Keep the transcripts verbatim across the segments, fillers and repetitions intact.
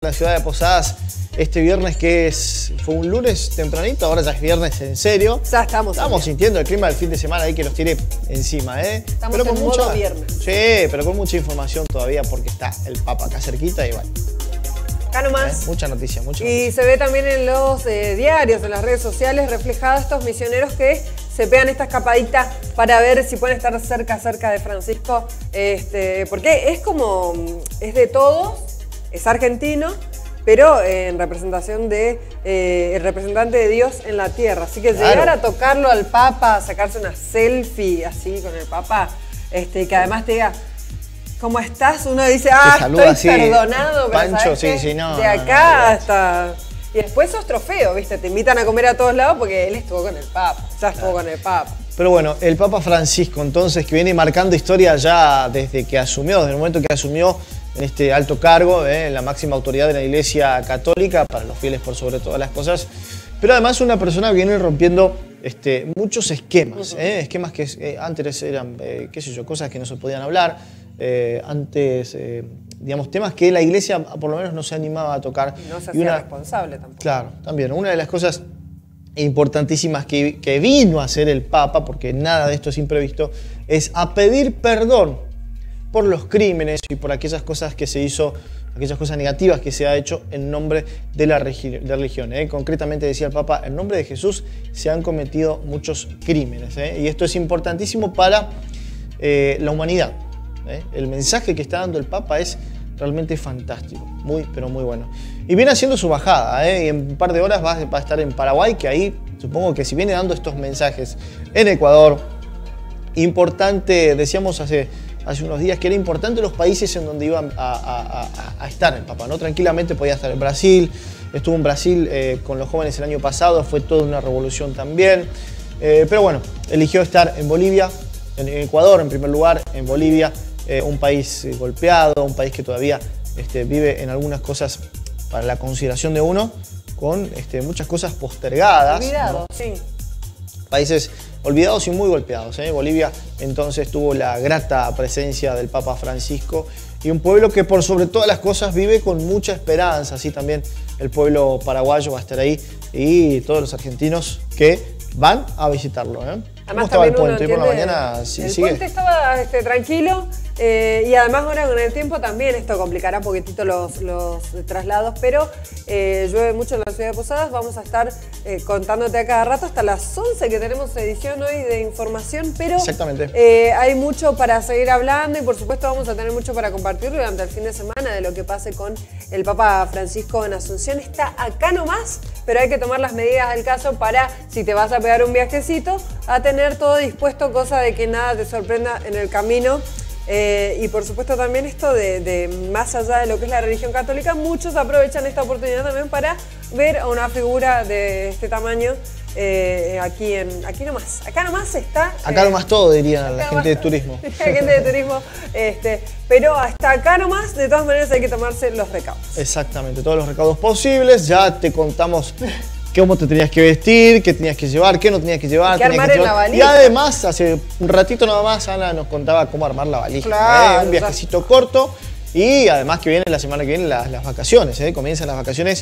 la ciudad de Posadas este viernes, que es, fue un lunes tempranito, ahora ya es viernes en serio. Ya estamos. Estamos sintiendo el clima del fin de semana ahí que nos tiene encima, ¿eh? Estamos pero con en mucha, modo viernes. Sí, pero con mucha información todavía porque está el Papa acá cerquita y bueno. Acá nomás. ¿Eh? Mucha noticia, mucha Y noticia. se ve también en los eh, diarios, en las redes sociales, reflejados estos misioneros que se pegan esta escapadita para ver si pueden estar cerca, cerca de Francisco. Este, porque es como, es de todos, es argentino, pero eh, en representación de eh, el representante de Dios en la tierra. Así que Claro. llegar a tocarlo al Papa, sacarse una selfie así con el Papa, este, que además te diga, ¿cómo estás? Uno dice, ah, estoy así, perdonado, pero Pancho, ¿sabes sí, qué? sí, no, de no, acá no, no, hasta... Y después sos trofeo, ¿viste? Te invitan a comer a todos lados porque él estuvo con el Papa, ya estuvo con el Papa. Pero bueno, el Papa Francisco, entonces, que viene marcando historia ya desde que asumió, desde el momento que asumió en este alto cargo, eh, la máxima autoridad de la Iglesia Católica, para los fieles por sobre todas las cosas. Pero además una persona que viene rompiendo este, muchos esquemas, uh-huh. eh, esquemas que eh, antes eran, eh, qué sé yo, cosas que no se podían hablar, eh, antes, eh, digamos, temas que la Iglesia por lo menos no se animaba a tocar. Y no se y hacía una, responsable tampoco. Claro, también. Una de las cosas importantísimas que, que vino a hacer el Papa, porque nada de esto es imprevisto, es a pedir perdón por los crímenes y por aquellas cosas que se hizo, aquellas cosas negativas que se ha hecho en nombre de la religión. ¿eh? Concretamente decía el Papa, en nombre de Jesús se han cometido muchos crímenes. ¿eh? Y esto es importantísimo para eh, la humanidad. ¿eh? El mensaje que está dando el Papa es realmente fantástico, muy, pero muy bueno. Y viene haciendo su bajada, ¿eh? y en un par de horas va, va a estar en Paraguay, que ahí supongo que si viene dando estos mensajes en Ecuador, importante, decíamos hace... hace unos días que era importante los países en donde iban a, a, a, a estar el Papa, ¿no? Tranquilamente podía estar en Brasil, estuvo en Brasil eh, con los jóvenes el año pasado, fue toda una revolución también. Eh, pero bueno, eligió estar en Bolivia, en Ecuador en primer lugar, en Bolivia, eh, un país eh, golpeado, un país que todavía este, vive en algunas cosas para la consideración de uno, con este, muchas cosas postergadas. Olvidado, ¿no? sí. Países olvidados y muy golpeados. ¿eh? Bolivia entonces tuvo la grata presencia del Papa Francisco y un pueblo que por sobre todas las cosas vive con mucha esperanza. Así también el pueblo paraguayo va a estar ahí y todos los argentinos que van a visitarlo. ¿eh? ¿Cómo estaba el puente? Hoy por la mañana sí, el sigue. puente estaba este, tranquilo eh, y además ahora con el tiempo también esto complicará un poquitito los, los traslados, pero eh, llueve mucho en la ciudad de Posadas. Vamos a estar eh, contándote a cada rato hasta las once que tenemos edición hoy de información, pero Exactamente. Eh, hay mucho para seguir hablando y por supuesto vamos a tener mucho para compartir durante el fin de semana de lo que pase con el Papa Francisco en Asunción. Está acá nomás, pero hay que tomar las medidas del caso para, si te vas a pegar un viajecito, a tener todo dispuesto, cosa de que nada te sorprenda en el camino. Eh, y por supuesto también esto de, de más allá de lo que es la religión católica, muchos aprovechan esta oportunidad también para ver a una figura de este tamaño eh, aquí, en, aquí nomás. Acá nomás está... Acá eh, nomás todo, dirían la acá gente de nomás, turismo. La gente de turismo, este, pero hasta acá nomás, de todas maneras hay que tomarse los recaudos. Exactamente, todos los recaudos posibles. Ya te contamos cómo te tenías que vestir, qué tenías que llevar, qué no tenías que llevar. ¿Qué armar que en llevar. la valija? Y además, hace un ratito nada más, Ana nos contaba cómo armar la valija. Claro, ¿eh? Un viajecito ya. corto. Y además que viene la semana que viene las, las vacaciones. ¿eh? Comienzan las vacaciones.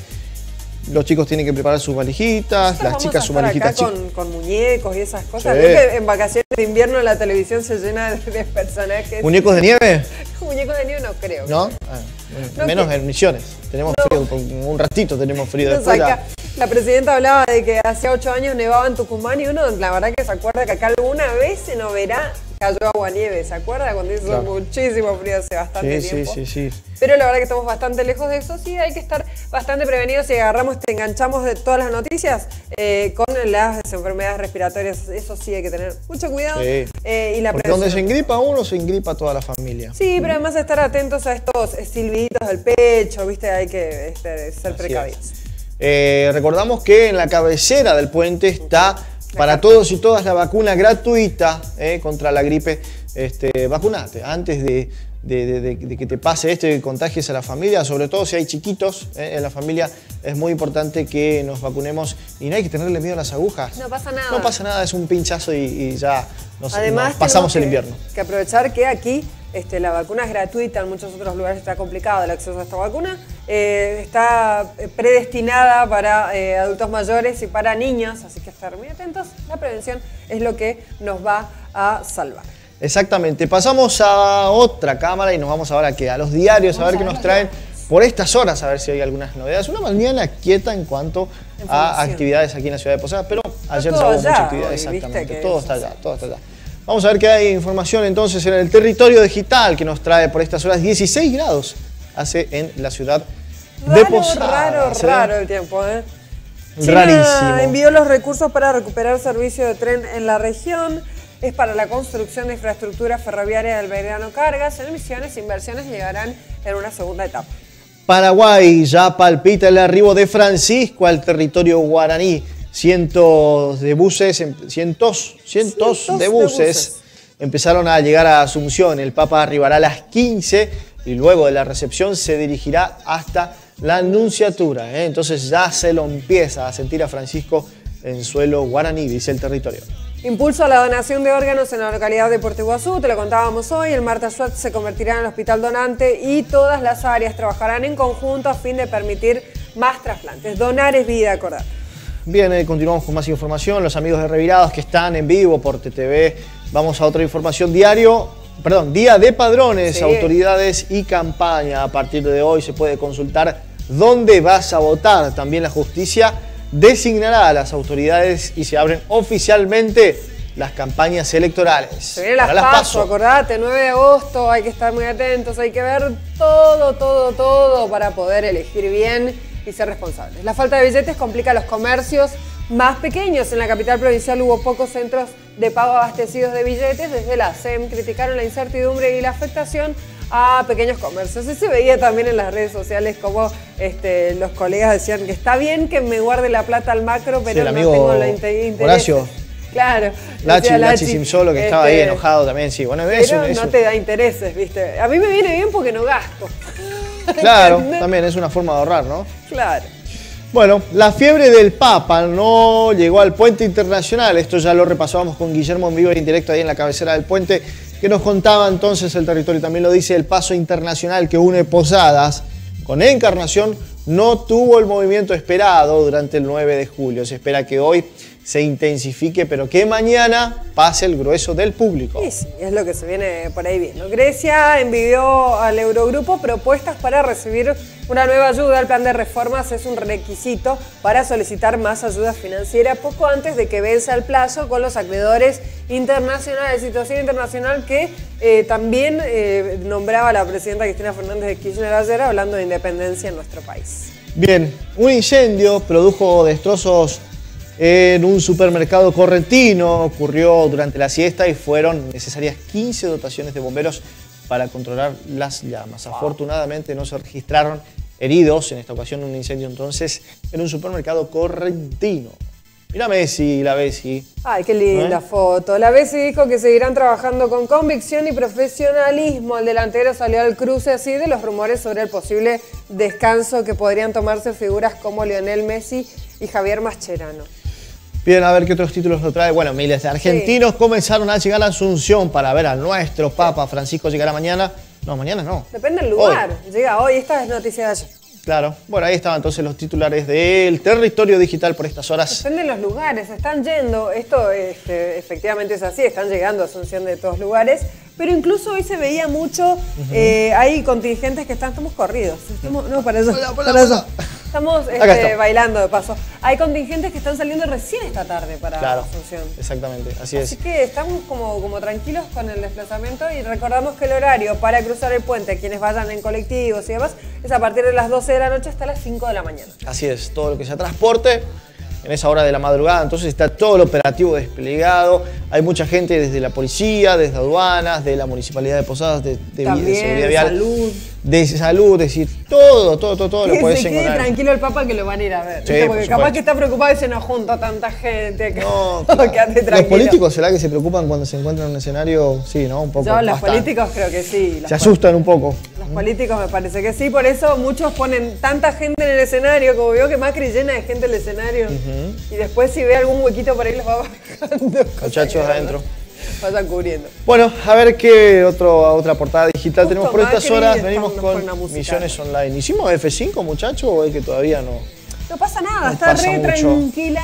Los chicos tienen que preparar sus valijitas, Nosotros las chicas sus valijitas. Acá con, con muñecos y esas cosas. Sí. Creo que en vacaciones de invierno la televisión se llena de, de personajes. ¿Muñecos de nieve? Muñecos de nieve no creo. ¿No? Ah, no menos que... en Misiones. Tenemos no. frío, un ratito tenemos frío. No, Después la... la presidenta hablaba de que hacía ocho años nevaba en Tucumán y uno la verdad que se acuerda que acá alguna vez se no verá cayó agua nieve, ¿se acuerda? Cuando hizo claro. muchísimo frío hace bastante sí, tiempo. Sí, sí, sí. Pero la verdad que estamos bastante lejos de eso, sí, hay que estar bastante prevenidos y agarramos, te enganchamos de todas las noticias eh, con las enfermedades respiratorias, eso sí hay que tener mucho cuidado. Sí. Eh, y la Porque donde se engripa uno, se engripa toda la familia. Sí, pero además estar atentos a estos silbiditos del pecho, ¿viste? Hay que este, ser Así precavidos. Eh, recordamos que en la cabecera del puente está para todos y todas la vacuna gratuita eh, contra la gripe. Este, vacunate antes de, de, de, de, de que te pase esto y que contagies a la familia, sobre todo si hay chiquitos eh, en la familia. Es muy importante que nos vacunemos y no hay que tenerle miedo a las agujas. No pasa nada. No pasa nada, es un pinchazo y, y ya nos, Además, nos pasamos que, el invierno. Que aprovechar que aquí este, la vacuna es gratuita, en muchos otros lugares está complicado el acceso a esta vacuna. Eh, está predestinada para eh, adultos mayores y para niños, así que estar muy atentos. La prevención es lo que nos va a salvar. Exactamente. Pasamos a otra cámara y nos vamos ahora ¿qué? a los diarios, a ver qué nos traen por estas horas, a ver si hay algunas novedades. Una mañana quieta en cuanto a actividades aquí en la ciudad de Posadas, pero ayer se hubo mucha actividad. Hoy, exactamente, todo está allá, todo está allá. Vamos a ver qué hay información entonces en el territorio digital que nos trae por estas horas. dieciséis grados hace en la ciudad raro, de Posadas. Raro, ¿eh? raro el tiempo, ¿eh? Rarísimo. China envió los recursos para recuperar servicio de tren en la región. Es para la construcción de infraestructura ferroviaria del Belgrano Cargas. En Misiones, inversiones llegarán en una segunda etapa. Paraguay ya palpita el arribo de Francisco al territorio guaraní. Cientos de buses, cientos, cientos, cientos de, buses de buses empezaron a llegar a Asunción. El Papa arribará a las quince y luego de la recepción se dirigirá hasta la Nunciatura. ¿eh? Entonces ya se lo empieza a sentir a Francisco en suelo guaraní, dice el territorio. Impulso a la donación de órganos en la localidad de Puerto Iguazú, te lo contábamos hoy. El Marta Schwartz se convertirá en el hospital donante y todas las áreas trabajarán en conjunto a fin de permitir más trasplantes. Donar es vida, acordate. Bien, eh, continuamos con más información. Los amigos de Revirados que están en vivo por T T V. Vamos a otra información. Diario, perdón, Día de Padrones, sí. Autoridades y campaña. A partir de hoy se puede consultar dónde vas a votar. También la justicia designará a las autoridades y se abren oficialmente las campañas electorales. Se vienen las, las PASO, acordate, nueve de agosto, hay que estar muy atentos, hay que ver todo, todo, todo para poder elegir bien y ser responsables. La falta de billetes complica a los comercios más pequeños. En la capital provincial hubo pocos centros de pago abastecidos de billetes. Desde la S E M criticaron la incertidumbre y la afectación a pequeños comercios. Y se veía también en las redes sociales como este, los colegas decían que está bien que me guarde la plata al macro, pero sí, no tengo la interés. Horacio. Claro. Lachi, Lachi, Lachi Simsolo, que este, estaba ahí enojado también, sí. Bueno, pero eso, no eso. te da intereses, ¿viste? A mí me viene bien porque no gasto. Claro, también es una forma de ahorrar, ¿no? Claro. Bueno, la fiebre del Papa no llegó al puente internacional. Esto ya lo repasábamos con Guillermo en vivo y en directo ahí en la cabecera del puente, que nos contaba entonces el territorio. También lo dice el paso internacional que une Posadas con Encarnación. No tuvo el movimiento esperado durante el nueve de julio. Se espera que hoy se intensifique, pero que mañana pase el grueso del público. Sí, sí, es lo que se viene por ahí viendo. Grecia envió al Eurogrupo propuestas para recibir una nueva ayuda. El plan de reformas es un requisito para solicitar más ayuda financiera poco antes de que venza el plazo con los acreedores internacionales. Situación internacional que eh, también eh, nombraba la presidenta Cristina Fernández de Kirchner ayer, hablando de independencia en nuestro país. Bien, un incendio produjo destrozos en un supermercado correntino. Ocurrió durante la siesta y fueron necesarias quince dotaciones de bomberos para controlar las llamas. Wow. Afortunadamente no se registraron heridos en esta ocasión, un incendio entonces en un supermercado correntino. Mira Messi, la Bessi. Ay, qué linda ¿Eh? foto. La Bessi dijo que seguirán trabajando con convicción y profesionalismo. El delantero salió al cruce así de los rumores sobre el posible descanso que podrían tomarse figuras como Lionel Messi y Javier Mascherano. Bien, a ver qué otros títulos nos trae. Bueno, miles de argentinos sí. comenzaron a llegar a Asunción para ver a nuestro Papa Francisco. ¿Llegará mañana? No, mañana no. Depende del lugar. Hoy. Llega hoy. Esta es noticia de ayer. Claro. Bueno, ahí estaban entonces los titulares del territorio digital por estas horas. Depende de los lugares. Están yendo. Esto este, efectivamente es así. Están llegando a Asunción de todos lugares. Pero incluso hoy se veía mucho. Uh-huh. eh, hay contingentes que están... Estamos corridos. Estamos, no, para eso. Hola, hola, para hola. eso. Estamos este, bailando de paso. Hay contingentes que están saliendo recién esta tarde para claro, Asunción. Exactamente, así, así es. Así que estamos como, como tranquilos con el desplazamiento y recordamos que el horario para cruzar el puente, quienes vayan en colectivos y demás, es a partir de las doce de la noche hasta las cinco de la mañana. Así es, todo lo que sea transporte en esa hora de la madrugada, entonces está todo el operativo desplegado. Hay mucha gente desde la policía, desde aduanas, de la Municipalidad de Posadas, de, de, También, de Seguridad Vial. Salud. De salud, es decir, todo, todo, todo, todo que lo puedes se encontrar. quede tranquilo el Papa que lo van a ir a ver. Sí, porque capaz que está preocupado y se nos junta tanta gente. Que... No, claro. Quédate tranquilo. ¿Los políticos será que se preocupan cuando se encuentran en un escenario? Sí, ¿no? Un poco. Yo, los políticos creo que sí. Se asustan un poco. Los políticos me parece que sí, por eso muchos ponen tanta gente en el escenario, como veo que Macri llena de gente el escenario. Uh-huh. Y después si ve algún huequito por ahí los va bajando. Muchachos adentro. Vayan cubriendo. Bueno, a ver qué otro, otra portada digital Justo tenemos por estas Macri, horas. estamos Venimos con una con música. Misiones Online. ¿Hicimos F cinco, muchachos, o es que todavía no? No pasa nada, No está pasa re mucho. tranquila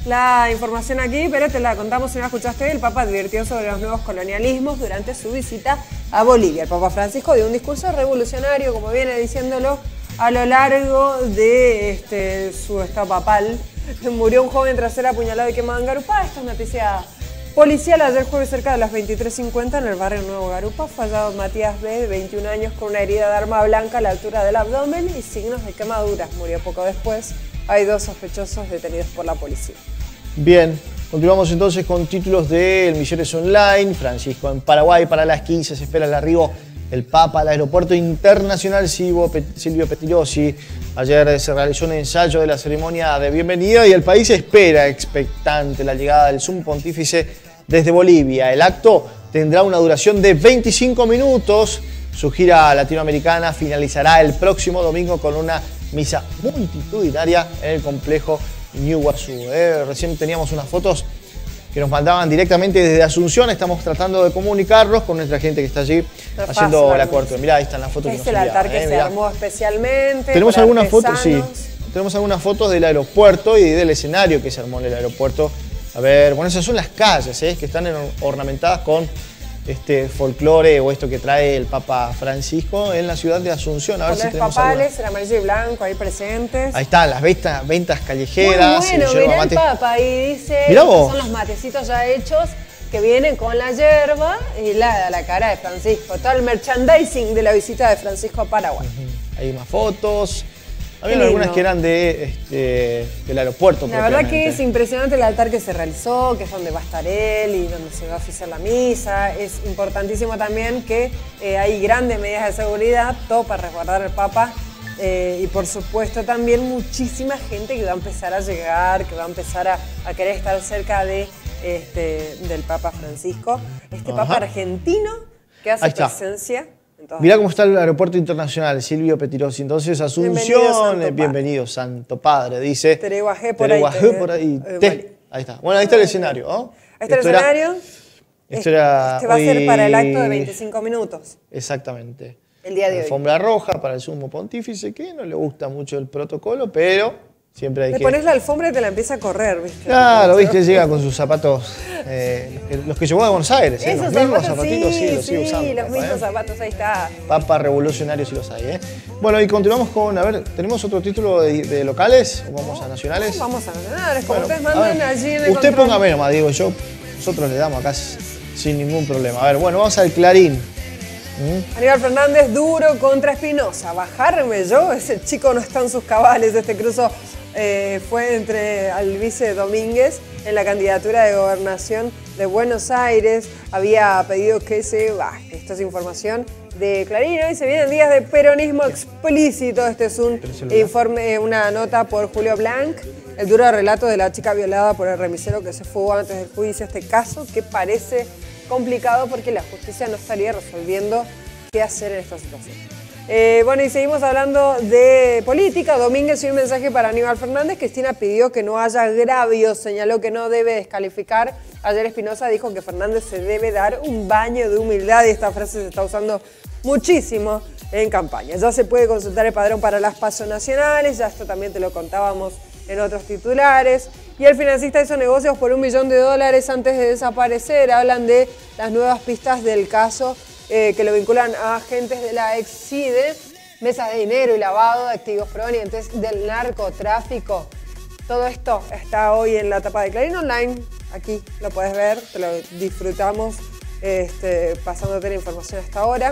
la información aquí, pero te la contamos si no la escuchaste. El Papa advirtió sobre los nuevos colonialismos durante su visita a Bolivia. El Papa Francisco dio un discurso revolucionario, como viene diciéndolo, a lo largo de este, su estado papal. Murió un joven tras ser apuñalado y quemado en Garupá. Esta es noticia policial. Ayer jueves cerca de las veintitrés cincuenta en el barrio Nuevo Garupá, fallado Matías B, de veintiún años, con una herida de arma blanca a la altura del abdomen y signos de quemaduras. Murió poco después. Hay dos sospechosos detenidos por la policía. Bien, continuamos entonces con títulos de Misiones Online. Francisco en Paraguay, para las quince se espera el arribo del Papa al Aeropuerto Internacional Silvio Pettirossi. Ayer se realizó un ensayo de la ceremonia de bienvenida y el país espera expectante la llegada del sumo pontífice desde Bolivia. El acto tendrá una duración de veinticinco minutos. Su gira latinoamericana finalizará el próximo domingo con una misa multitudinaria en el complejo Ñuguazú. Eh, recién teníamos unas fotos que nos mandaban directamente desde Asunción. Estamos tratando de comunicarlos con nuestra gente que está allí No es haciendo fácil, la ¿no? cobertura. Mirá, ahí están las fotos que Es nos el enviaban, altar que eh, se mirá. armó especialmente. Tenemos con algunas fotos, sí. artesanos. Tenemos algunas fotos del aeropuerto y del escenario que se armó en el aeropuerto. A ver, bueno, esas son las calles, ¿eh? Que están en- ornamentadas con este folclore o esto que trae el Papa Francisco en la ciudad de Asunción. A ver si Colores tenemos papales, alguna. el amarillo y blanco ahí presentes. Ahí están las ventas, ventas Muy callejeras. bueno, el yerba mirá el mate. Papa y dice, Mirá estos vos. son los matecitos ya hechos que vienen con la yerba y la, la cara de Francisco. Todo el merchandising de la visita de Francisco a Paraguay. Hay más fotos. Había Qué algunas lindo. que eran de, este, del aeropuerto. La verdad que propiamente. es impresionante el altar que se realizó, que es donde va a estar él y donde se va a oficiar la misa. Es importantísimo también que eh, hay grandes medidas de seguridad, todo para resguardar al Papa. Eh, y por supuesto también muchísima gente que va a empezar a llegar, que va a empezar a, a querer estar cerca de, este, del Papa Francisco. Este Ajá. Papa argentino que hace Ahí está. presencia en todas Mirá cómo está el aeropuerto internacional, Silvio Pettirossi. Entonces, Asunción, Bienvenido, Santo eh, bienvenido, Santo Padre, dice. Tereguajé por ahí, Tereguajé te- por ahí. eh, Te. vale. Ahí está. Bueno, ahí está el escenario. ¿no? Ahí está el Esto era- escenario. esto era Este va a ser hoy- para el acto de veinticinco minutos. Exactamente. El día de hoy. Alfombra roja para el sumo pontífice, que no le gusta mucho el protocolo, pero siempre hay Le que... pones la alfombra y te la empieza a correr, ¿viste? Claro, viste, llega con sus zapatos, eh, los que llevó a Buenos Aires, ¿eh? Esos los mismos zapatos, zapatitos, sí, sí, los sigue sí, usando. los papá, mismos ¿eh? zapatos, ahí está. Papa revolucionarios sí los hay, ¿eh? Bueno, y continuamos con, a ver, ¿tenemos otro título de, de locales o vamos a nacionales? Vamos a nacionales, como Bueno, ustedes a manden ver, allí en el usted control. póngame nomás, digo yo, nosotros le damos acá s- sin ningún problema. A ver, bueno, vamos al Clarín. ¿Mm? Aníbal Fernández duro contra Espinosa. Bajarme yo, ese chico no está en sus cabales. Este cruzo eh, fue entre Albice Domínguez en la candidatura de gobernación de Buenos Aires. Había pedido que se baje. Esta es información de Clarín. Hoy se vienen días de peronismo explícito. Este es un informe, una nota por Julio Blanc. El duro relato de la chica violada por el remisero que se fugó antes del juicio. Este caso que parece complicado porque la justicia no estaría resolviendo qué hacer en esta situación. Eh, bueno, y seguimos hablando de política. Domínguez y un mensaje para Aníbal Fernández. Cristina pidió que no haya agravios, señaló que no debe descalificar. Ayer Espinosa dijo que Fernández se debe dar un baño de humildad y esta frase se está usando muchísimo en campaña. Ya se puede consultar el padrón para las PASO nacionales, ya esto también te lo contábamos en otros titulares. Y el financista hizo negocios por un millón de dólares antes de desaparecer. Hablan de las nuevas pistas del caso eh, que lo vinculan a agentes de la ex-CIDE, mesas de dinero y lavado de activos provenientes del narcotráfico. Todo esto está hoy en la tapa de Clarín Online. Aquí lo puedes ver, te lo disfrutamos este, pasándote la información hasta ahora.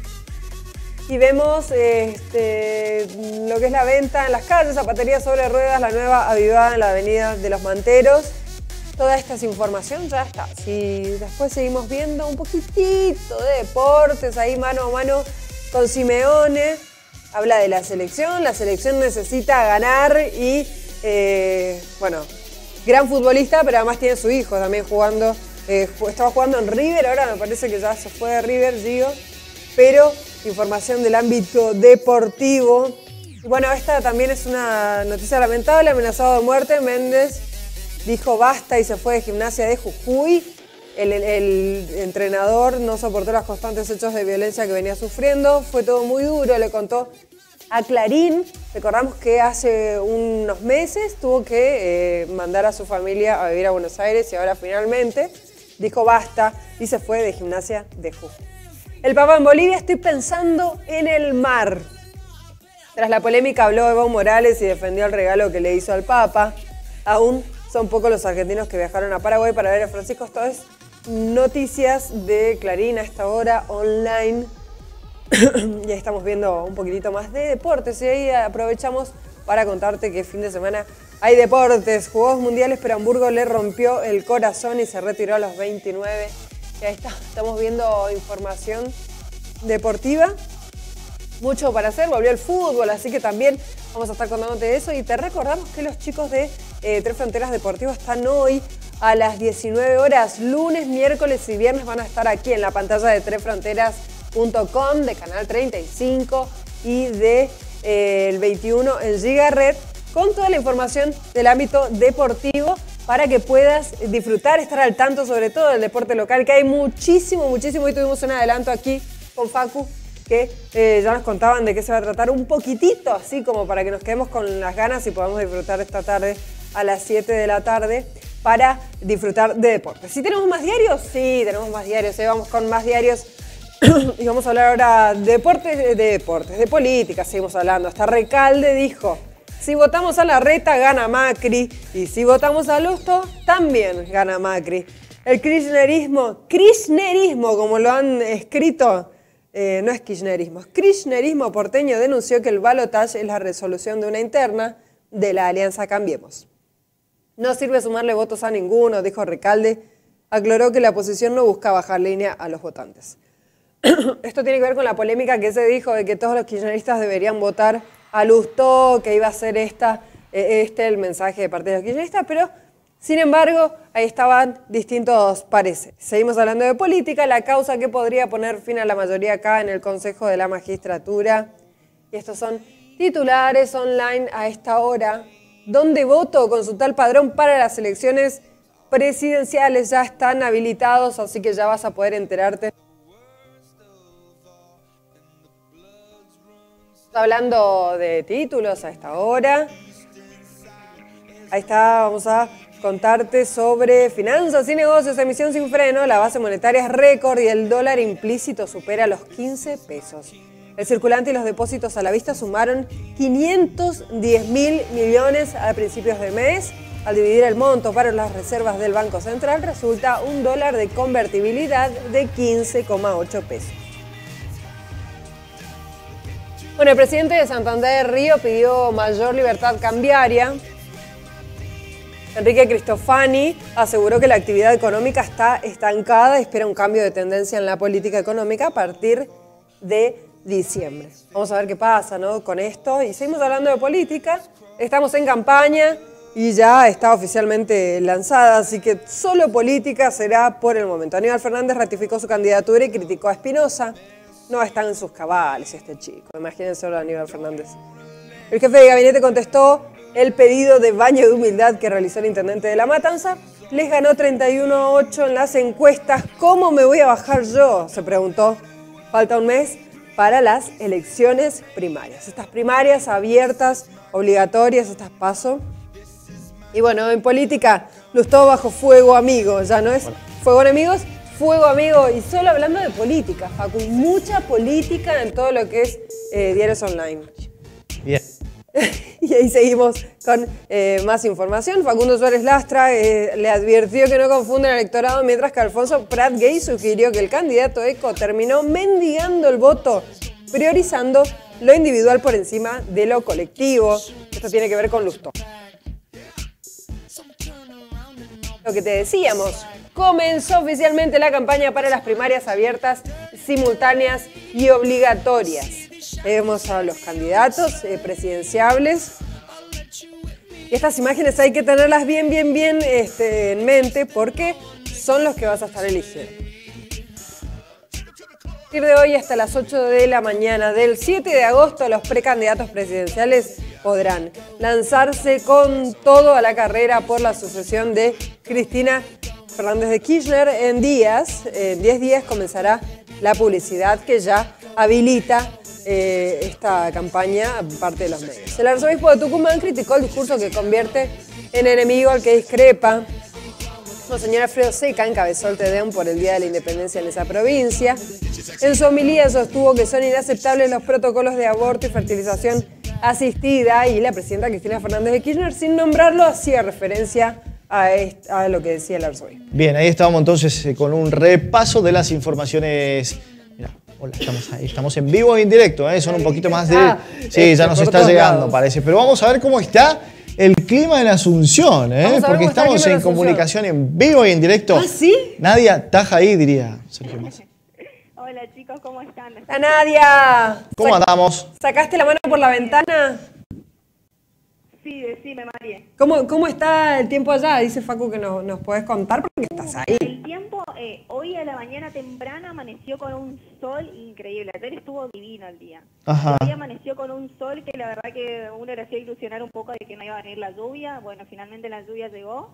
Y vemos este, lo que es la venta en las calles, zapatería sobre ruedas, la nueva avivada en la avenida de los Manteros. Toda esta es información, ya está. Si después seguimos viendo un poquitito de deportes, ahí mano a mano con Simeone, habla de la selección, la selección necesita ganar y, eh, bueno, gran futbolista, pero además tiene su hijo también jugando, eh, estaba jugando en River, ahora me parece que ya se fue de River, Gio, pero información del ámbito deportivo. Y bueno, esta también es una noticia lamentable, amenazado de muerte. Méndez dijo basta y se fue de Gimnasia de Jujuy. el, el, el entrenador no soportó los constantes hechos de violencia que venía sufriendo, fue todo muy duro, le contó a Clarín. Recordamos que hace unos meses tuvo que eh, mandar a su familia a vivir a Buenos Aires y ahora finalmente dijo basta y se fue de Gimnasia de Jujuy. El Papa en Bolivia, estoy pensando en el mar. Tras la polémica habló Evo Morales y defendió el regalo que le hizo al Papa. Aún son pocos los argentinos que viajaron a Paraguay para ver a Francisco. Esto es noticias de Clarín a esta hora online. Ya estamos viendo un poquitito más de deportes y ahí aprovechamos para contarte que fin de semana hay deportes. Juegos mundiales, pero Hamburgo le rompió el corazón y se retiró a los veintinueve. Y ahí está, estamos viendo información deportiva. Mucho para hacer, volvió el fútbol, así que también vamos a estar contándote eso. Y te recordamos que los chicos de eh, Tres Fronteras Deportivo están hoy a las diecinueve horas, lunes, miércoles y viernes van a estar aquí en la pantalla de tres fronteras punto com, de Canal treinta y cinco y de eh, el veintiuno en Gigaret, con toda la información del ámbito deportivo para que puedas disfrutar, estar al tanto sobre todo del deporte local, que hay muchísimo, muchísimo. Y tuvimos un adelanto aquí con Facu, que eh, ya nos contaban de qué se va a tratar un poquitito, así como para que nos quedemos con las ganas y podamos disfrutar esta tarde a las siete de la tarde para disfrutar de deportes. ¿Sí tenemos más diarios? Sí, tenemos más diarios. ¿eh? Vamos con más diarios y vamos a hablar ahora de deportes, de deportes, de política, seguimos hablando. Hasta Recalde dijo, si votamos a Larreta gana Macri y si votamos a Lustó también gana Macri. El kirchnerismo, kirchnerismo como lo han escrito, Eh, no es kirchnerismo, es kirchnerismo porteño denunció que el balotaje es la resolución de una interna de la Alianza Cambiemos. No sirve sumarle votos a ninguno, dijo Recalde. Aclaró que la oposición no busca bajar línea a los votantes. Esto tiene que ver con la polémica que se dijo de que todos los kirchneristas deberían votar a Lustó, que iba a ser esta, eh, este el mensaje de parte de los kirchneristas, pero sin embargo, ahí estaban distintos pareceres. Seguimos hablando de política, la causa que podría poner fin a la mayoría acá en el Consejo de la Magistratura. Y estos son titulares online a esta hora. ¿Dónde voto? Consultar el padrón para las elecciones presidenciales. Ya están habilitados, así que ya vas a poder enterarte. Hablando de títulos a esta hora. Ahí está, vamos a contarte sobre finanzas y negocios, emisión sin freno, la base monetaria es récord y el dólar implícito supera los quince pesos. El circulante y los depósitos a la vista sumaron quinientos diez mil millones a principios de mes. Al dividir el monto para las reservas del Banco Central resulta un dólar de convertibilidad de quince coma ocho pesos. Bueno, el presidente de Santander Río pidió mayor libertad cambiaria. Enrique Cristofani aseguró que la actividad económica está estancada y espera un cambio de tendencia en la política económica a partir de diciembre. Vamos a ver qué pasa, ¿no? con esto. Y seguimos hablando de política. Estamos en campaña y ya está oficialmente lanzada, así que solo política será por el momento. Aníbal Fernández ratificó su candidatura y criticó a Espinosa. No está en sus cabales este chico. Imagínense ahora a Aníbal Fernández. El jefe de gabinete contestó el pedido de baño de humildad que realizó el intendente de La Matanza. Les ganó treinta y uno a ocho en las encuestas. ¿Cómo me voy a bajar yo?, se preguntó. Falta un mes para las elecciones primarias. Estas primarias abiertas, obligatorias, estas paso. Y bueno, en política, Lustó bajo fuego amigo. Ya no es fuego enemigos, fuego amigo. Y solo hablando de política, Facu. Mucha política en todo lo que es eh, diarios online. Bien. Y ahí seguimos con eh, más información. Facundo Suárez Lastra eh, le advirtió que no confunden el electorado, mientras que Alfonso Prat Gay sugirió que el candidato Eco terminó mendigando el voto, priorizando lo individual por encima de lo colectivo. Esto tiene que ver con Lustó. Lo que te decíamos, comenzó oficialmente la campaña para las primarias abiertas, simultáneas y obligatorias. Vemos a los candidatos eh, presidenciables. Y estas imágenes hay que tenerlas bien, bien, bien este, en mente porque son los que vas a estar eligiendo. A partir de hoy hasta las ocho de la mañana del siete de agosto, los precandidatos presidenciales podrán lanzarse con todo a la carrera por la sucesión de Cristina Fernández de Kirchner, en días, en diez días comenzará la publicidad que ya habilita eh, esta campaña por parte de los medios. El arzobispo de Tucumán criticó el discurso que convierte en enemigo al que discrepa. Monseñor Alfredo Seca encabezó el Te Deum por el Día de la Independencia en esa provincia. En su homilía sostuvo que son inaceptables los protocolos de aborto y fertilización asistida, y la presidenta Cristina Fernández de Kirchner, sin nombrarlo, hacía referencia a, est- a lo que decía el arzobispo. Bien, ahí estábamos entonces eh, con un repaso de las informaciones. Mirá, hola, estamos ahí, estamos en vivo e en directo, ¿eh? Son un poquito más de... Ah, sí, ya nos por está todos llegando, lados. parece. Pero vamos a ver cómo está el clima en Asunción, ¿eh? Vamos a ver Porque cómo está el estamos clima en en Asunción. comunicación en vivo y en directo. ¿Ah, sí? Nadia, taja ahí, diría Sergio Massa. Hola chicos, ¿cómo están? ¡La Nadia! ¿Cómo Sac- andamos? ¿Sacaste la mano por la ventana? Sí, decime, María. ¿Cómo, cómo está el tiempo allá? Dice Facu que no, nos podés contar porque estás ahí. El tiempo, eh, hoy a la mañana temprana amaneció con un sol increíble. Ayer estuvo divino el día. Ajá. Hoy amaneció con un sol que la verdad que uno le hacía ilusionar un poco de que no iba a venir la lluvia. Bueno, finalmente la lluvia llegó.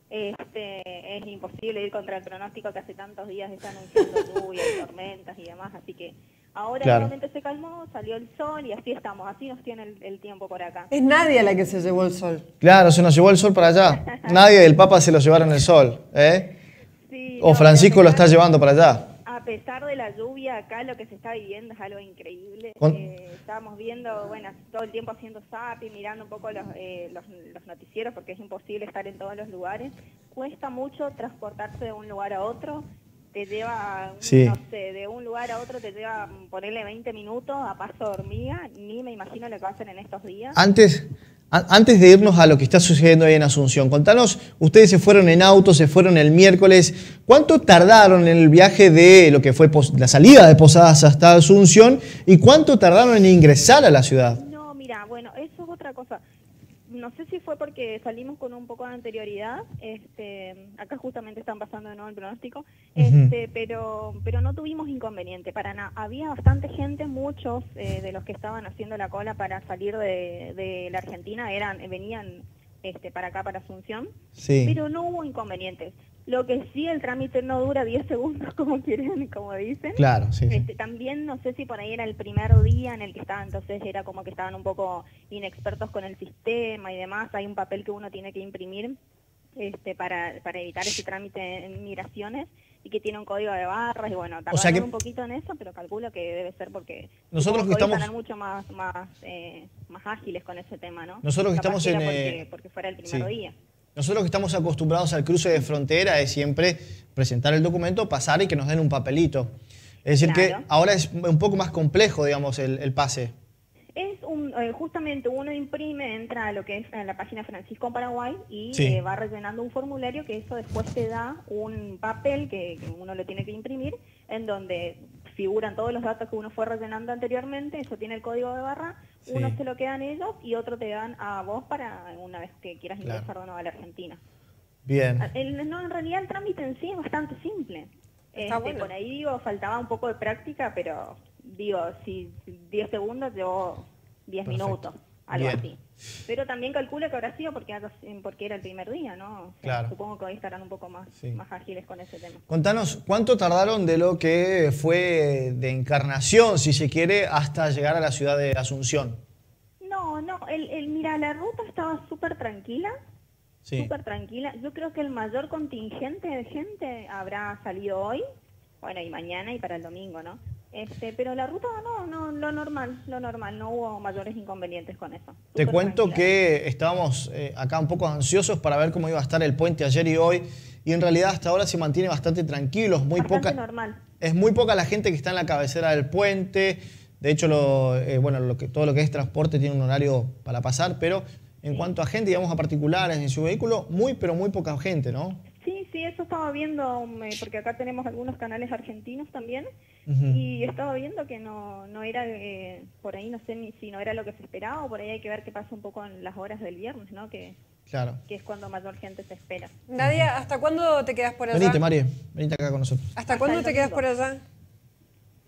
Este, es imposible ir contra el pronóstico que hace tantos días está anunciando lluvia y tormentas y demás. Así que ahora Claro. nuevamente se calmó, salió el sol y así estamos. Así nos tiene el, el tiempo por acá. Es Nadia la que se llevó el sol. Claro, se nos llevó el sol para allá. Nadie del Papa se lo llevaron el sol, ¿eh? Sí, O no, Francisco pero lo está llevando para allá. a pesar de la lluvia, acá lo que se está viviendo es algo increíble. Con- Eh, estábamos viendo, bueno, todo el tiempo haciendo zapping, mirando un poco los, eh, los, los noticieros, porque es imposible estar en todos los lugares. Cuesta mucho transportarse de un lugar a otro. Te lleva, Sí. no sé, de un lugar a otro te lleva, ponerle veinte minutos a paso de hormiga. Ni me imagino lo que va a hacer en estos días. Antes, a- antes de irnos a lo que está sucediendo ahí en Asunción, contanos, ustedes se fueron en auto, se fueron el miércoles. ¿Cuánto tardaron en el viaje de lo que fue pos- la salida de Posadas hasta Asunción y cuánto tardaron en ingresar a la ciudad? No, mira, bueno, eso es otra cosa. No sé si fue porque salimos con un poco de anterioridad, este, acá justamente están pasando de nuevo el pronóstico, este, pero, pero no tuvimos inconveniente para nada. Había bastante gente, muchos eh, de los que estaban haciendo la cola para salir de, de la Argentina eran, venían este, para acá, para Asunción, Sí. pero no hubo inconvenientes. Lo que sí, el trámite no dura diez segundos, como quieren, como dicen. Claro, sí, sí. Este, también no sé si por ahí era el primer día en el que estaban, entonces era como que estaban un poco inexpertos con el sistema y demás. Hay un papel que uno tiene que imprimir este, para, para evitar ese trámite en migraciones y que tiene un código de barras y bueno, tardaron sea que- un poquito en eso, pero calculo que debe ser porque Nosotros supongo que hoy estamos- estarán mucho más más eh, más ágiles con ese tema, ¿no? Nosotros que Capaz estamos era en, porque, eh, porque fuera el primer sí. día. Nosotros que estamos acostumbrados al cruce de frontera es siempre presentar el documento, pasar y que nos den un papelito. Es decir, Claro. que ahora es un poco más complejo, digamos, el, el pase. Es un, eh, justamente uno imprime, entra a lo que es a la página Francisco Paraguay y Sí. eh, va rellenando un formulario que eso después te da un papel que, que uno lo tiene que imprimir en donde figuran todos los datos que uno fue rellenando anteriormente, eso tiene el código de barra, Sí. uno se lo quedan ellos y otro te dan a vos para una vez que quieras Claro. ingresar de nuevo a la Argentina. Bien. El- no, en realidad el trámite en sí es bastante simple. Está Este, bueno. Por ahí digo, faltaba un poco de práctica, pero digo, si diez segundos llevó diez Perfecto. minutos, algo Bien. así. Pero también calculo que habrá sido porque, porque era el primer día, ¿no? O sea, Claro. Supongo que hoy estarán un poco más, Sí. más ágiles con ese tema. Contanos, ¿cuánto tardaron de lo que fue de Encarnación, si se quiere, hasta llegar a la ciudad de Asunción? No, no, el, el, mira, la ruta estaba súper tranquila, Sí. súper tranquila. Yo creo que el mayor contingente de gente habrá salido hoy, bueno, y mañana y para el domingo, ¿no? Este, pero la ruta no, no, lo normal, lo normal, no hubo mayores inconvenientes con eso. Te Súper cuento tranquila. que estábamos eh, acá un poco ansiosos para ver cómo iba a estar el puente ayer y hoy, y en realidad hasta ahora se mantiene bastante tranquilo, es muy Bastante poca, normal. es muy poca la gente que está en la cabecera del puente. De hecho, lo, eh, bueno, lo que, todo lo que es transporte tiene un horario para pasar, pero en cuanto a gente, digamos, a particulares en su vehículo, muy, pero muy poca gente, ¿no? Sí, sí, eso estaba viendo, um, eh, porque acá tenemos algunos canales argentinos también, Ujú. y estaba viendo que no, no era, eh, por ahí no sé ni si no era lo que se esperaba, o por ahí hay que ver qué pasa un poco en las horas del viernes, ¿no? Que, Claro. que es cuando mayor gente se espera. Nadia, ¿hasta cuándo te quedas por allá? Venite, Mari, venite acá con nosotros. ¿Hasta Hasta cuándo el te quedas domingo. por allá?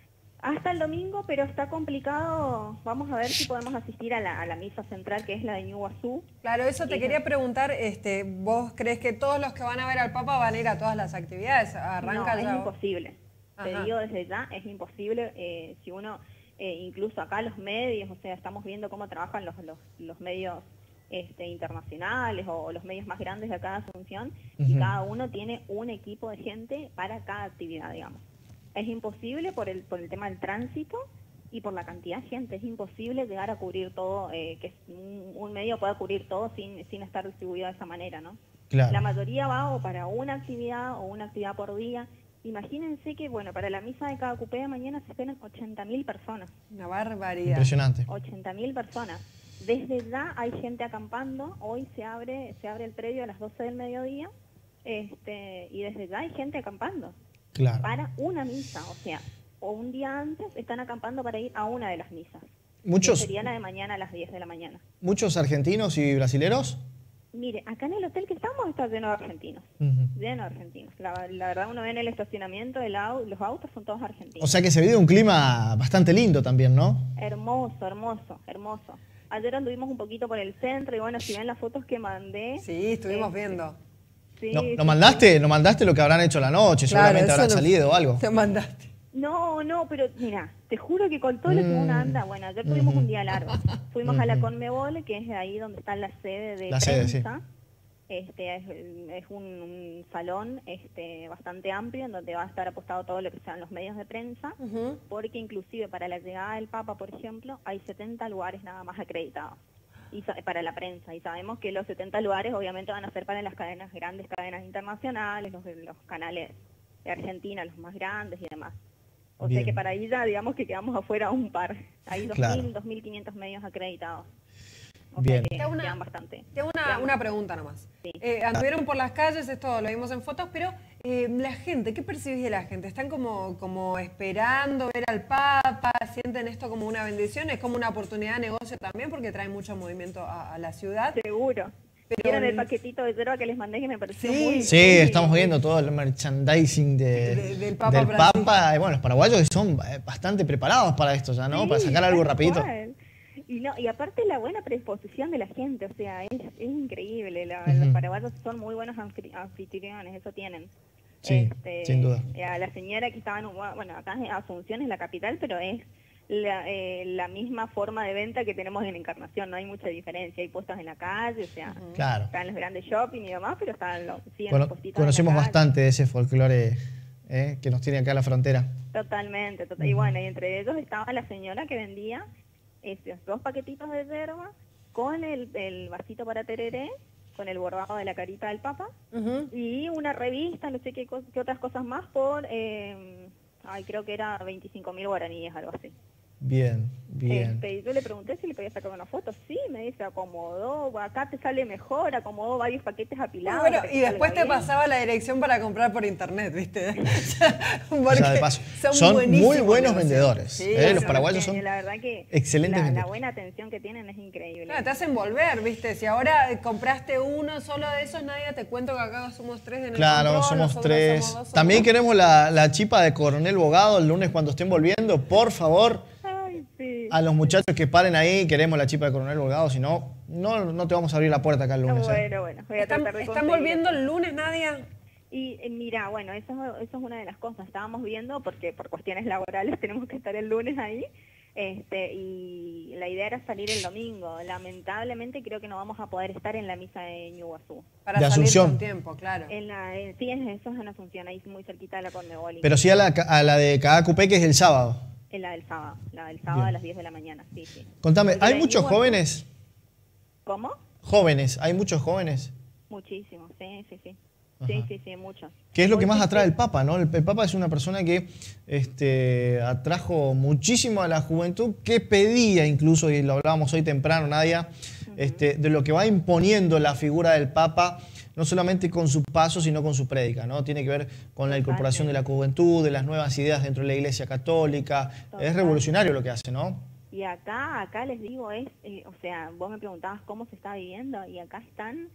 Hasta el domingo, pero está complicado. Vamos a ver si podemos asistir a la, a la misa central, que es la de Ñuguazú. Claro, eso te quería preguntar. Este, ¿Vos crees que todos los que van a ver al Papa van a ir a todas las actividades? ¿Arranca No, ya? es imposible. Ajá. Te digo desde ya, es imposible. Eh, si uno, eh, incluso acá los medios, o sea, estamos viendo cómo trabajan los, los, los medios este, internacionales o los medios más grandes de acá de Asunción, uh-huh. y cada uno tiene un equipo de gente para cada actividad, digamos. Es imposible por el, por el tema del tránsito y por la cantidad de gente. Es imposible llegar a cubrir todo, eh, que un, un medio pueda cubrir todo sin, sin estar distribuido de esa manera, ¿no? Claro. La mayoría va o para una actividad o una actividad por día. Imagínense que, bueno, para la misa de cada cupé de mañana se esperan ochenta mil personas. Una barbaridad. Impresionante. ochenta mil personas. Desde ya hay gente acampando. Hoy se abre se abre el predio a las doce del mediodía, este, y desde ya hay gente acampando. Claro. Para una misa, o sea, o un día antes están acampando para ir a una de las misas. Muchos. Que sería la de mañana a las diez de la mañana. ¿Muchos argentinos y brasileros? Mire, acá en el hotel que estamos está lleno de argentinos. Uh-huh. Lleno de argentinos. La, la verdad, uno ve en el estacionamiento, el au, los autos son todos argentinos. O sea que se vive un clima bastante lindo también, ¿no? Hermoso, hermoso, hermoso. Ayer anduvimos un poquito por el centro y bueno, si ven las fotos que mandé... Sí, estuvimos eh, viendo. Sí, ¿No, ¿no sí, mandaste, ¿No mandaste lo que habrán hecho la noche? Claro, seguramente habrán no, salido o algo. Te mandaste. No, no, pero mira, te juro que con todo lo que uno anda, bueno, ayer tuvimos uh-huh. un día largo. Fuimos uh-huh. a la Conmebol, que es ahí donde está la sede de la prensa. Sede, sí. Este, es, es un, un salón este, bastante amplio en donde va a estar apostado todo lo que sean los medios de prensa, uh-huh. porque inclusive para la llegada del Papa, por ejemplo, hay setenta lugares nada más acreditados y para la prensa, y sabemos que los setenta lugares obviamente van a ser para las cadenas, grandes cadenas internacionales, los, los canales de Argentina, los más grandes y demás. O Bien. sea que para ahí ya digamos que quedamos afuera un par, hay dos mil, claro. dos mil quinientos medios acreditados. O Bien. Sea que te hago una, bastante. Te hago una, una pregunta nomás. Sí. Eh, anduvieron por las calles, esto lo vimos en fotos, pero eh, la gente, ¿qué percibís de la gente? ¿Están como, como esperando ver al Papa? ¿Sienten esto como una bendición? ¿Es como una oportunidad de negocio también porque trae mucho movimiento a, a la ciudad? Seguro. Pero ¿vieron el paquetito de yerba que les mandé que me pareció sí, muy... Sí, muy, estamos viendo todo el merchandising de, de, del Papa. Del Papa. Bueno, los paraguayos son bastante preparados para esto ya, ¿no? Sí, para sacar algo rapidito. Cual. Y, no, y aparte la buena predisposición de la gente, o sea, es, es increíble. La, uh-huh. Los paraguayos son muy buenos anfitriones, eso tienen. Sí, este, sin duda. A la señora que estaba en, bueno, acá Asunción es la capital, pero es la, eh, la misma forma de venta que tenemos en Encarnación, no hay mucha diferencia. Hay puestos en la calle, o sea, uh-huh. claro. Están los grandes shopping y demás, pero están los, siguen Cono los puestitos Conocemos en la bastante de ese folclore eh, que nos tiene acá a la frontera. Totalmente, total. Uh-huh. Y bueno, y entre ellos estaba la señora que vendía esos dos paquetitos de yerba con el, el vasito para tereré, con el bordado de la carita del Papa, uh-huh. y una revista, no sé qué, qué otras cosas más, por, eh, ay, creo que era veinticinco mil guaraníes, algo así. Bien, bien. Este, y yo le pregunté si le podía sacar una foto. Sí, me dice, acomodó, acá te sale mejor, acomodó varios paquetes apilados. Bueno, y después te bien. pasaba la dirección para comprar por internet, ¿viste? Porque ya de paso, son, son muy buenos vendedores. Sí, sí, ¿eh? Los paraguayos son la verdad que excelentes la, vendedores. La buena atención que tienen es increíble. Claro, te hacen volver, ¿viste? Si ahora compraste uno solo de esos, Nadia, te cuento que acá somos tres en el Claro, control, somos tres. Somos dos, También somos... queremos la, la chipa de Coronel Bogado el lunes cuando estén volviendo, por favor. Sí. A los muchachos que paren ahí, queremos la chipa de Coronel Bogado, si no, no, no te vamos a abrir la puerta acá el lunes. Bueno, ¿eh? bueno, voy a ¿Están, tratar de ¿Están volviendo el lunes, Nadia? Y eh, mira, bueno, eso, eso es una de las cosas. Estábamos viendo, porque por cuestiones laborales tenemos que estar el lunes ahí, este, y la idea era salir el domingo. Lamentablemente creo que no vamos a poder estar en la misa de Ñuguazú. Para de salir Asunción. con tiempo, claro. En la, en, sí, eso es en Asunción, ahí muy cerquita de la Conmebol. Pero sí a la, a la de cada cupé, que es el sábado. En la del sábado, la del sábado Bien. a las diez de la mañana, sí, sí. Contame, ¿hay muchos jóvenes? ¿Cómo? Jóvenes, ¿hay muchos jóvenes? Muchísimos, sí, sí, sí. Ajá. Sí, sí, sí, muchos. ¿Qué es lo que más atrae al Papa, no? El, el Papa es una persona que este, atrajo muchísimo a la juventud, que pedía incluso, y lo hablábamos hoy temprano, Nadia, uh-huh. este, de lo que va imponiendo la figura del Papa, no solamente con su paso, sino con su prédica, ¿no? Tiene que ver con la incorporación de la juventud, de las nuevas ideas dentro de la Iglesia Católica. Total. Es revolucionario lo que hace, ¿no? Y acá, acá les digo, es, eh, o sea, vos me preguntabas cómo se está viviendo, y acá están,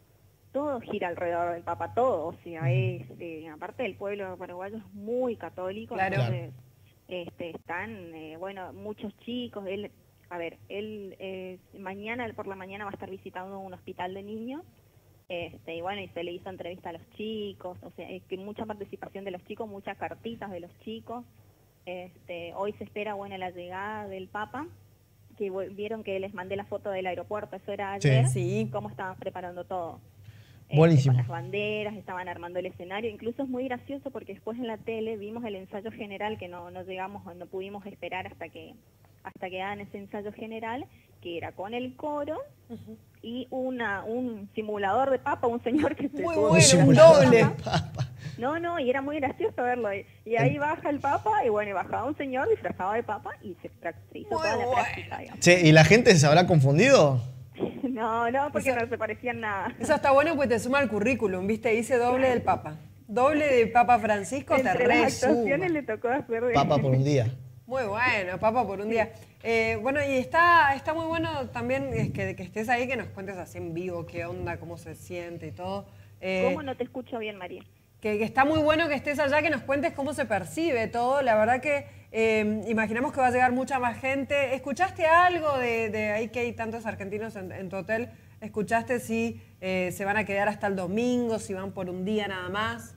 todo gira alrededor del Papa, todo, o sea, uh-huh. es, eh, aparte del pueblo paraguayo es muy católico, claro. entonces Este, están, eh, bueno, muchos chicos. Él, a ver, él eh, mañana, por la mañana va a estar visitando un hospital de niños. Este, y bueno, y se le hizo entrevista a los chicos, o sea, es que mucha participación de los chicos, muchas cartitas de los chicos. Este, hoy se espera, bueno, la llegada del Papa, que vieron que les mandé la foto del aeropuerto, eso era ayer, sí. cómo estaban preparando todo. Buenísimo. Este, con las banderas, estaban armando el escenario, incluso es muy gracioso porque después en la tele vimos el ensayo general, que no, no llegamos, no pudimos esperar hasta que hasta que hagan ese ensayo general, que era con el coro uh-huh. y una un simulador de papa, un señor que se muy tuvo bueno, un doble. Papa. No, no, y era muy gracioso verlo. Y ahí baja el papa, y bueno, y bajaba un señor disfrazado de papa y se, se hizo muy toda la práctica, digamos. Che, ¿y la gente se habrá confundido? No, no, porque eso, no se parecían nada. Eso está bueno porque te suma el currículum, ¿viste? Dice doble del Papa. Doble de Papa Francisco, Entre te resuma. las actuaciones le tocó hacer de... Papa por un día. Muy bueno, Papa por un día. Eh, bueno, y está, está muy bueno también es que, que estés ahí, que nos cuentes así en vivo qué onda, cómo se siente y todo. Eh, ¿Cómo no te escucho bien, María? Que, que está muy bueno que estés allá, que nos cuentes cómo se percibe todo. La verdad que eh, imaginamos que va a llegar mucha más gente. ¿Escuchaste algo de, de ahí que hay tantos argentinos en, en tu hotel? ¿Escuchaste si eh, se van a quedar hasta el domingo, si van por un día nada más?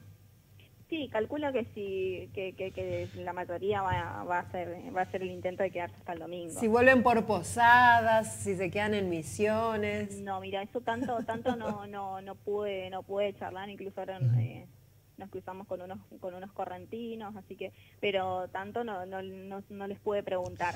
Sí, calculo que sí, que, que, que la mayoría va, va, a hacer, va a hacer el intento de quedarse hasta el domingo. Si vuelven por posadas, si se quedan en misiones. No, mira, eso tanto tanto no no no pude no pude charlar, incluso ahora eh, nos cruzamos con unos con unos correntinos, así que, pero tanto no no no, no les pude preguntar.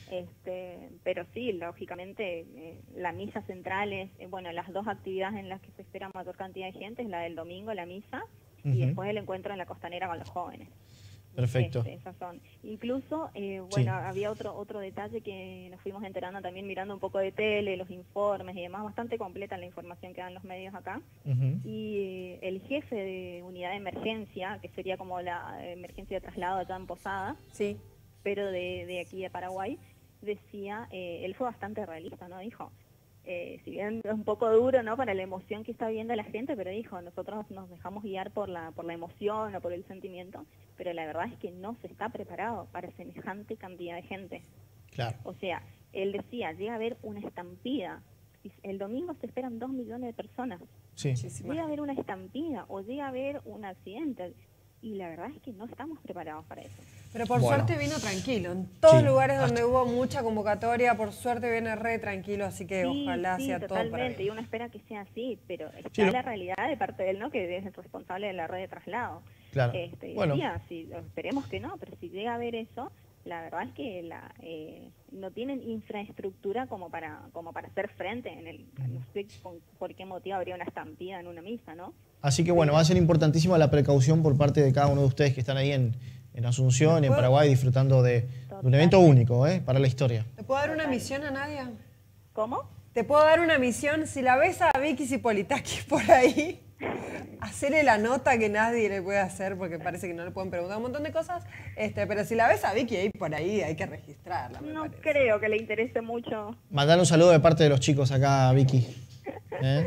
Este, pero sí, lógicamente eh, la misa central es, eh, bueno, las dos actividades en las que se espera mayor cantidad de gente es la del domingo, la misa, y uh-huh. después el encuentro en la costanera con los jóvenes. Perfecto. Este, esas son. Incluso, eh, bueno, sí. había otro otro detalle que nos fuimos enterando también mirando un poco de tele, los informes y demás, bastante completa la información que dan los medios acá. Uh-huh. Y eh, el jefe de unidad de emergencia, que sería como la emergencia de traslado allá en Posada, sí. pero de, de aquí de Paraguay, decía, eh, él fue bastante realista, ¿no? Dijo, eh, si bien es un poco duro, ¿no?, para la emoción que está viendo la gente, pero dijo, nosotros nos dejamos guiar por la por la emoción o por el sentimiento, pero la verdad es que no se está preparado para semejante cantidad de gente. Claro. O sea, él decía, llega a haber una estampida, el domingo se esperan dos millones de personas, sí. llega a haber una estampida o llega a haber un accidente, y la verdad es que no estamos preparados para eso. Pero por bueno. suerte vino tranquilo. En todos sí, lugares hasta. donde hubo mucha convocatoria, por suerte viene re tranquilo, así que sí, ojalá sí, sea todo totalmente, para bien. Y uno espera que sea así, pero está sí, ¿no? la realidad de parte de él, ¿no?, que es el responsable de la red de traslado. Claro. Este, y bueno. decía, si, esperemos que no, pero si llega a haber eso, la verdad es que la, eh, no tienen infraestructura como para como para hacer frente en el, no sé con, por qué motivo habría una estampida en una misa, ¿no? Así que bueno, va a ser importantísima la precaución por parte de cada uno de ustedes que están ahí en, en Asunción, en Paraguay, disfrutando de, de un evento único, ¿eh?, para la historia. ¿Te puedo dar una misión a Nadia? ¿Cómo? Te puedo dar una misión, si la ves a Vicky Zipolitakis por ahí, hacerle la nota que nadie le puede hacer, porque parece que no le pueden preguntar un montón de cosas, este, pero si la ves a Vicky ahí por ahí, hay que registrarla. Me no parece. creo que le interese mucho. Mandar un saludo de parte de los chicos acá, Vicky. ¿Eh?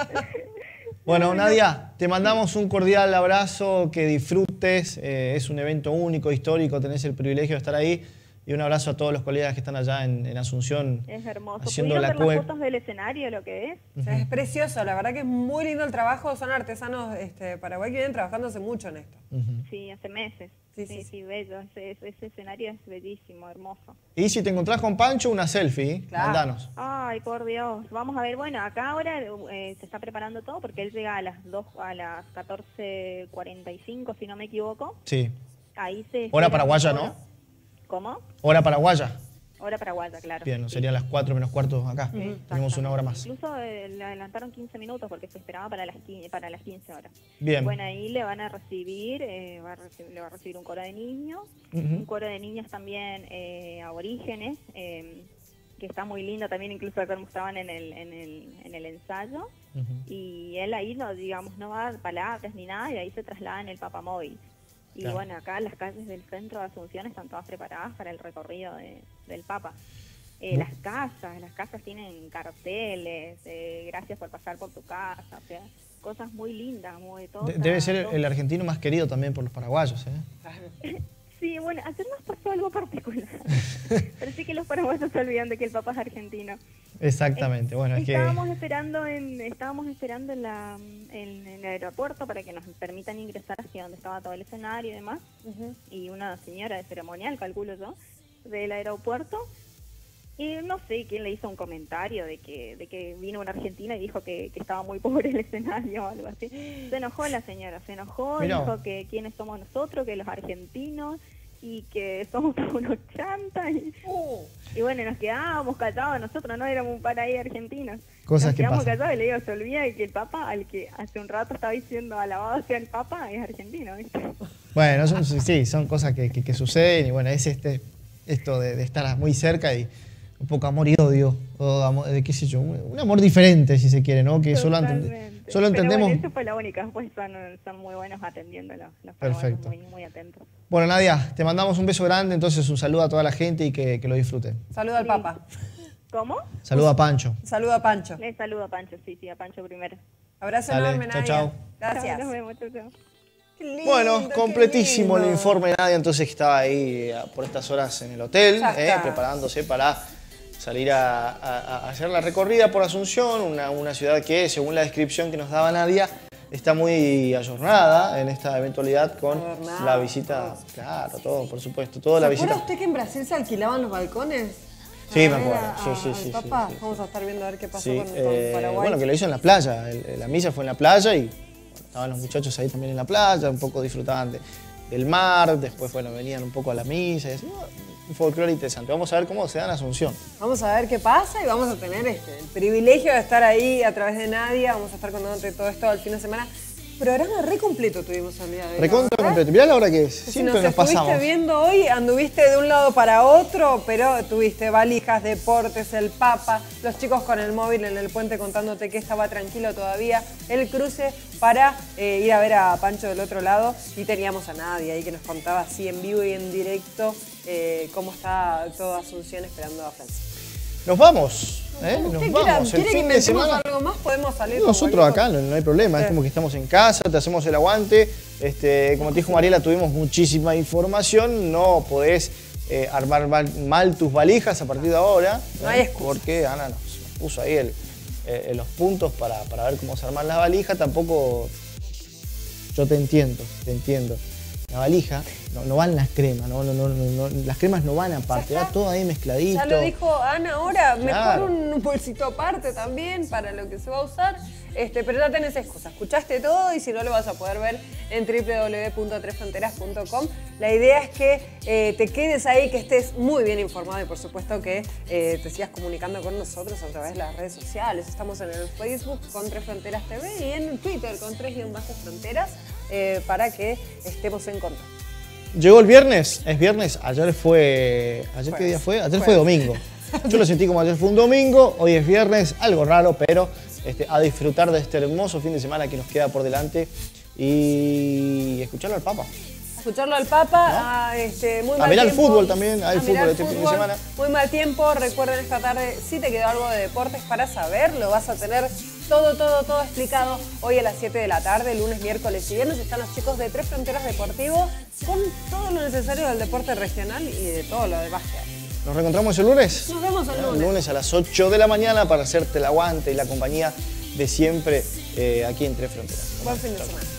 Bueno, Nadia, te mandamos un cordial abrazo, que disfrutes, eh, es un evento único, histórico, tenés el privilegio de estar ahí. Y un abrazo a todos los colegas que están allá en, en Asunción. Es hermoso. Haciendo ¿Pudieron la ver cue... las fotos del escenario, lo que es? O sea, es precioso, la verdad que es muy lindo el trabajo. Son artesanos este, de Paraguay que vienen trabajando hace mucho en esto. Uh-huh. Sí, hace meses. Sí, sí, sí, sí, sí, bello. Ese, ese escenario es bellísimo, hermoso. Y si te encontrás con Pancho, una selfie, claro. Mandanos. Ay, por Dios. Vamos a ver, bueno, acá ahora eh, se está preparando todo porque él llega a las dos, a las catorce cuarenta y cinco, si no me equivoco. Sí. Ahí se... Hora paraguaya, ¿no? ¿Cómo? Hora paraguaya. Hora paraguaya, claro. Bien, sí. Serían las cuatro menos cuarto acá. Sí, tenemos una hora más. Incluso eh, le adelantaron quince minutos porque se esperaba para las quince, para las quince horas. Bien. Bueno, ahí le van a recibir, eh, va a recibir le va a recibir un coro de niños, uh-huh. un coro de niños también eh, aborígenes, eh, que está muy lindo también, incluso acá mostraban en el, en el, en el ensayo. Uh-huh. Y él ahí, no digamos, no va a dar palabras ni nada, y ahí se traslada en el papamóvil. Y claro. bueno, acá las calles del centro de Asunción están todas preparadas para el recorrido de, del Papa. Eh, las casas, las casas tienen carteles, eh, gracias por pasar por tu casa, o sea, cosas muy lindas, muy todo. De, debe ser todo. El argentino más querido también por los paraguayos, ¿eh? Sí, bueno, ayer nos pasó algo particular. Pero sí que los paraguayos se olvidan de que el papá es argentino. Exactamente, bueno, es estábamos que... esperando en estábamos esperando en, la, en, en el aeropuerto para que nos permitan ingresar hacia donde estaba todo el escenario y demás. Uh-huh. Y una señora de ceremonial, calculo yo, del aeropuerto. Y no sé quién le hizo un comentario de que de que vino una argentina y dijo que, que estaba muy pobre el escenario o algo así. Se enojó la señora, se enojó, Mirá. dijo que quiénes somos nosotros, que los argentinos, y que somos unos chantas. Y, uh. y bueno, nos quedábamos callados, nosotros no éramos un par ahí argentinos. Cosas nos que quedamos pasan. callados y le digo, se olvida de que el Papa, al que hace un rato estaba diciendo alabado sea el Papa, es argentino, ¿viste? Bueno, son, sí, son cosas que, que, que suceden y bueno, es este esto de, de estar muy cerca y un poco amor y odio, o amor, de qué sé yo, un, un amor diferente si se quiere, ¿no? Que solo, entende, solo entendemos... Pero bueno, eso fue la única, después son, son muy buenos atendiéndolo, los Perfecto. Muy, muy atentos. Bueno, Nadia, te mandamos un beso grande, entonces un saludo a toda la gente y que, que lo disfruten. Saludo al Papa. ¿Cómo? Saludo a Pancho. Saludo a Pancho. Le saludo a Pancho, sí, sí, a Pancho primero. Abrazo Dale, enorme, Nadia. Chao, chao. Gracias. Nos vemos, chao, chao. Qué lindo, Bueno, completísimo qué lindo. el informe de Nadia, entonces estaba ahí por estas horas en el hotel, eh, preparándose para salir a, a, a hacer la recorrida por Asunción, una, una ciudad que, según la descripción que nos daba Nadia, está muy ayornada en esta eventualidad con Adornado, la visita, todo. Claro, todo, por supuesto, toda la visita. ¿Se acuerda usted que en Brasil se alquilaban los balcones? Sí, me acuerdo, a, sí, sí, sí, papá. sí, sí. Vamos a estar viendo a ver qué pasó sí, con, con eh, Paraguay. Bueno, que lo hizo en la playa, el, la misa fue en la playa y bueno, estaban los muchachos ahí también en la playa, un poco disfrutaban de, del mar, después bueno, venían un poco a la misa y así, un folclore interesante. Vamos a ver cómo se da en Asunción. Vamos a ver qué pasa y vamos a tener este, el privilegio de estar ahí a través de Nadia. Vamos a estar contándote todo esto al fin de semana. Programa re completo tuvimos el día de hoy. Recontra completo. Mirá la hora que es. Si Siempre nos, nos pasamos. estuviste viendo hoy, anduviste de un lado para otro, pero tuviste valijas, deportes, el Papa, los chicos con el móvil en el puente contándote que estaba tranquilo todavía, el cruce para eh, ir a ver a Pancho del otro lado y teníamos a Nadia ahí que nos contaba así en vivo y en directo eh, cómo está toda Asunción esperando a Francia. Nos vamos. ¿Eh? Nos ¿Usted vamos. quiere, El que fin de semana. algo más? Podemos salir. Nosotros acá no, no hay problema, sí. Es como que estamos en casa, te hacemos el aguante. Este, como te dijo Mariela, tuvimos muchísima información. No podés eh, armar mal, mal tus valijas a partir de ahora. No hay excusa. Porque Ana nos puso ahí el, eh, los puntos para, para ver cómo se arman las valijas. Tampoco. Yo te entiendo, te entiendo. La valija, no, no van las cremas, no, no, no, no, las cremas no van aparte, va todo ahí mezcladito. Ya lo dijo Ana ahora, Claro. mejor un bolsito aparte también para lo que se va a usar. Este, pero ya tenés excusa, escuchaste todo y si no lo vas a poder ver en doble u doble u doble u punto tres fronteras punto com. La idea es que eh, te quedes ahí, que estés muy bien informado y por supuesto que eh, te sigas comunicando con nosotros a través de las redes sociales. Estamos en el Facebook con Tres Fronteras T V y en Twitter con Tres guión bajo Fronteras eh, para que estemos en contacto. Llegó el viernes, es viernes, ayer fue... ¿Ayer qué día fue? Ayer fue domingo. Yo lo sentí como ayer fue un domingo, hoy es viernes, algo raro, pero este, a disfrutar de este hermoso fin de semana que nos queda por delante y escucharlo al Papa. Escucharlo al Papa, ¿No? a, este, muy A mal mirar tiempo, fútbol también, hay a fútbol mirar este fin de fútbol, semana. Muy mal tiempo, recuerden esta tarde, si te quedó algo de deportes para saber, lo vas a tener todo, todo, todo explicado hoy a las siete de la tarde, lunes, miércoles y viernes. Están los chicos de Tres Fronteras Deportivo con todo lo necesario del deporte regional y de todo lo demás que hay. ¿Nos reencontramos el lunes? Nos vemos el lunes. El lunes a las ocho de la mañana para hacerte el aguante y la compañía de siempre eh, aquí en Tres Fronteras. Buen fin de semana.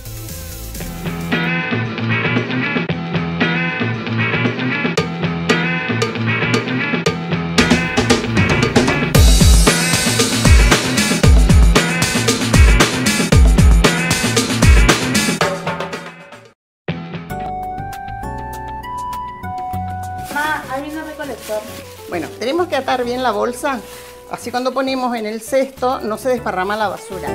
Bueno, tenemos que atar bien la bolsa, así cuando ponemos en el cesto no se desparrama la basura.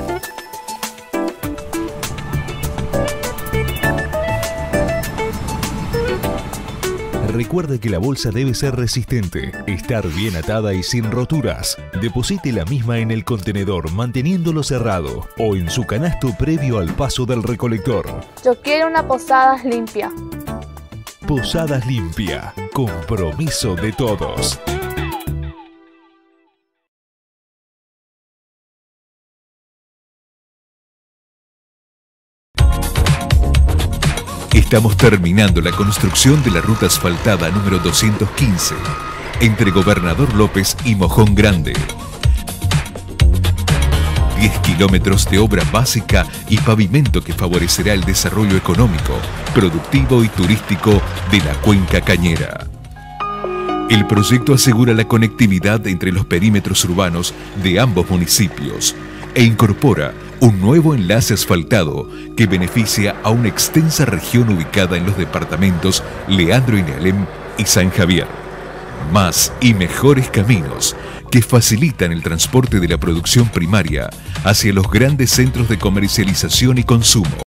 Recuerde que la bolsa debe ser resistente, estar bien atada y sin roturas. Deposite la misma en el contenedor manteniéndolo cerrado o en su canasto previo al paso del recolector. Yo quiero una Posadas limpia. Posadas Limpia, compromiso de todos. Estamos terminando la construcción de la ruta asfaltada número doscientos quince, entre Gobernador López y Mojón Grande. diez kilómetros de obra básica y pavimento que favorecerá el desarrollo económico, productivo y turístico de la cuenca cañera. El proyecto asegura la conectividad entre los perímetros urbanos de ambos municipios e incorpora un nuevo enlace asfaltado que beneficia a una extensa región ubicada en los departamentos Leandro y Nealem y San Javier. Más y mejores caminos que facilitan el transporte de la producción primaria hacia los grandes centros de comercialización y consumo.